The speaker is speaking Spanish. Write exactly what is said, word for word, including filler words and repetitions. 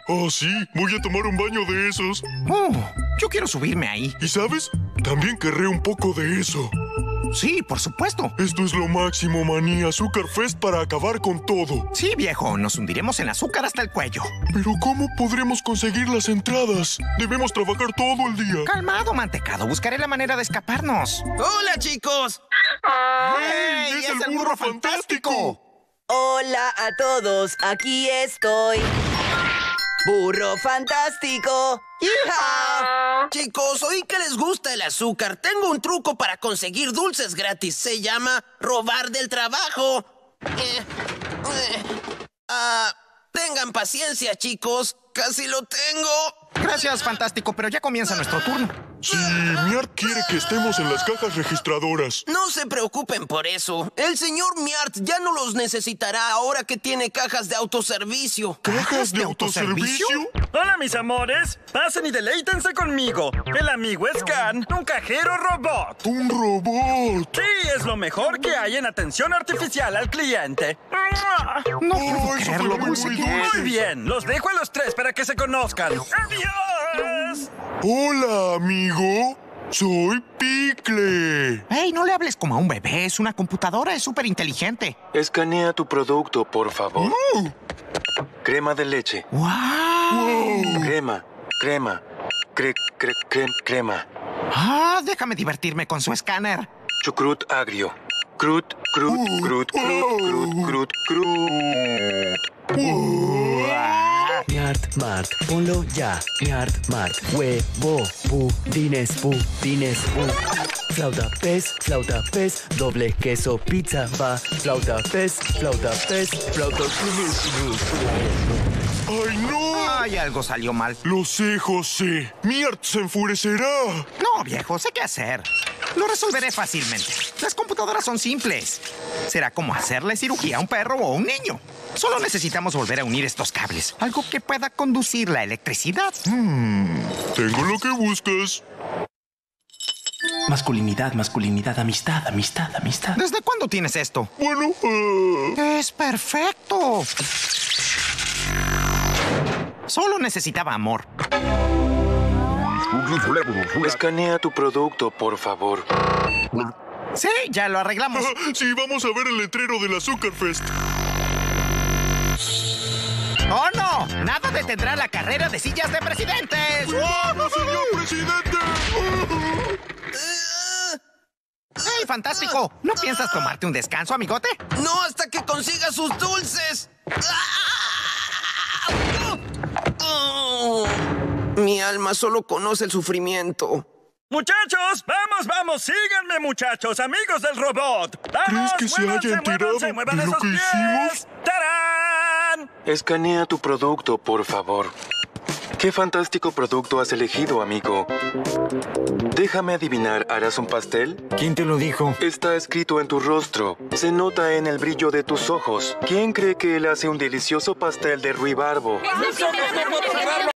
Oh, sí, voy a tomar un baño de esos. Uh, yo quiero subirme ahí. ¿Y sabes? También querré un poco de eso. Sí, por supuesto. Esto es lo máximo, maní. Azúcar Fest para acabar con todo. Sí, viejo, nos hundiremos en azúcar hasta el cuello. Pero ¿cómo podremos conseguir las entradas? Debemos trabajar todo el día. Calmado, mantecado. Buscaré la manera de escaparnos. ¡Hola, chicos! ¡Hey! ¡Es, es el burro fantástico! Hola a todos, aquí estoy. ¡Burro fantástico! ¡Hija! Chicos, oí que les gusta el azúcar. Tengo un truco para conseguir dulces gratis. Se llama robar del trabajo. Eh, eh. Ah, tengan paciencia, chicos. Casi lo tengo. Gracias, fantástico, pero ya comienza nuestro turno. Sí, Miart quiere que estemos en las cajas registradoras. No se preocupen por eso. El señor Miart ya no los necesitará ahora que tiene cajas de autoservicio. ¿Cajas de autoservicio? Hola, mis amores. Pasen y deleítense conmigo. El amigo Scan, un cajero robot. ¡Un robot! Sí, es lo mejor que hay en atención artificial al cliente. No Oh, puedo eso creerlo, fue muy, dulce muy que es. dulce. Muy bien, los dejo a los tres para que se conozcan. ¡Adiós! Hola, amigo. Soy Pickle. Hey, no le hables como a un bebé. Es una computadora, es súper inteligente. Escanea tu producto, por favor. Uh, Crema de leche. ¡Wow! wow. Crema, crema, cre, cre, cre- crema. Ah, déjame divertirme con su escáner. Chucrut agrio. Crut, crut, Uh, crut, crut, uh. crut, crut, crut. Miart Mart, ponlo ya. Miart Mart, huevo, budines, budines, bu. Flauta pez, flauta pez, doble queso, pizza va. Flauta pez, flauta pez, flauta. ¡Ay, no! Ay, algo salió mal. Lo sé, José. Miart se enfurecerá. No, viejo, sé qué hacer. Lo resolveré fácilmente. Las computadoras son simples. Será como hacerle cirugía a un perro o a un niño. Solo necesitamos volver a unir estos cables. Algo que pueda conducir la electricidad. Hmm. Tengo lo que buscas. Masculinidad, masculinidad, amistad, amistad, amistad. ¿Desde cuándo tienes esto? Bueno, ah, Es perfecto. Solo necesitaba amor. Escanea tu producto, por favor. Sí, ya lo arreglamos. sí, vamos a ver el letrero del Azúcar Fest. ¡Oh, no! Nada detendrá la carrera de sillas de presidentes. ¡Cuidado, señor presidente! ¡Hey, fantástico! ¿No piensas tomarte un descanso, amigote? No hasta que consiga sus dulces. Oh, mi alma solo conoce el sufrimiento. Muchachos, vamos, vamos, síganme, muchachos, amigos del robot. ¡Vamos, ¿Crees que se muévanse, haya enterado muévanse, muevan de lo esos que pies! hicimos? ¡Tarán! Escanea tu producto, por favor. ¿Qué fantástico producto has elegido, amigo? Déjame adivinar, ¿harás un pastel? ¿Quién te lo dijo? Está escrito en tu rostro. Se nota en el brillo de tus ojos. ¿Quién cree que él hace un delicioso pastel de ruibarbo?